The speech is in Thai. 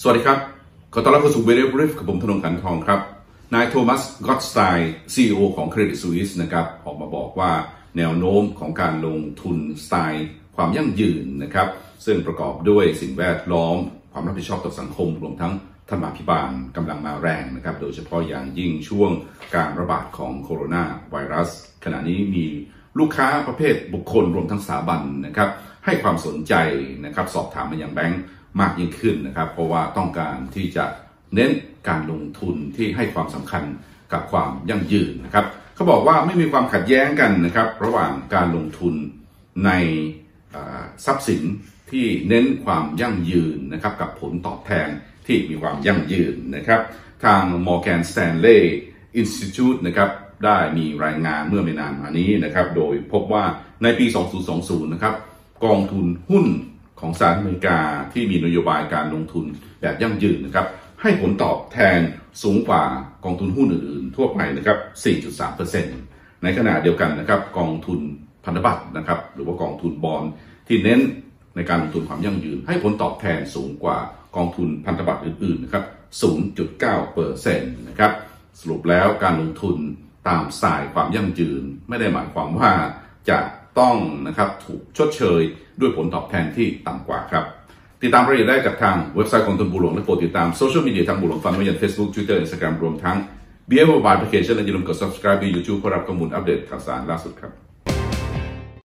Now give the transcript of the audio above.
สวัสดีครับขอต้อนรับเข้าสู่ Value Brief กับผมธนงค์ ขันทองครับนายโทมัส ก็อตสไตน์ CEO ของ Credit Suisse นะครับออกมาบอกว่าแนวโน้มของการลงทุนสไตล์ความยั่งยืนนะครับซึ่งประกอบด้วยสิ่งแวดล้อมความรับผิดชอบต่อสังคมรวมทั้งธรรมาภิบาลกำลังมาแรงนะครับโดยเฉพาะอย่างยิ่งช่วงการระบาดของโคโรนาไวรัสขณะนี้มีลูกค้าประเภทบุคคลรวมทั้งสถาบันนะครับให้ความสนใจนะครับสอบถามมาอย่างแบงก์มากยิ่งขึ้นนะครับเพราะว่าต้องการที่จะเน้นการลงทุนที่ให้ความสำคัญกับความยั่งยืนนะครับเขาบอกว่าไม่มีความขัดแย้งกันนะครับระหว่างการลงทุนในทรัพย์สินที่เน้นความยั่งยืนนะครับกับผลตอบแทนที่มีความยั่งยืนนะครับทาง Morgan Stanley Institute นะครับได้มีรายงานเมื่อไม่นานมานี้นะครับโดยพบว่าในปี 2020 นะครับกองทุนหุ้นของสหรัฐอเมริกาที่มีนโยบายการลงทุนแบบยั่งยืนนะครับให้ผลตอบแทนสูงกว่ากองทุนหุ้นอื่นๆทั่วไปนะครับ 4.3% ในขณะเดียวกันนะครับกองทุนพันธบัตรนะครับหรือว่ากองทุนบอนด์ที่เน้นในการลงทุนความยั่งยืนให้ผลตอบแทนสูงกว่ากองทุนพันธบัตรอื่นๆนะครับ 0.9% นะครับสรุปแล้วการลงทุนตามสายความยั่งยืนไม่ได้หมายความว่าจะต้องนะครับถูกชดเชยด้วยผลตอบแทนที่ต่ำกว่าครับติดตามรายละเอียดได้จากทางเว็บไซต์ของกองทุนบัวหลวงและโปรดติดตามโซเชียลมีเดียทางบัวหลวงฟันไม่ยัน Facebook Twitter Instagram รวมทั้ง BA Mobile Application และอย่าลืมกด Subscribe ใน YouTube เพื่อรับข้อมูลอัปเดตข่าวสารล่าสุดครับ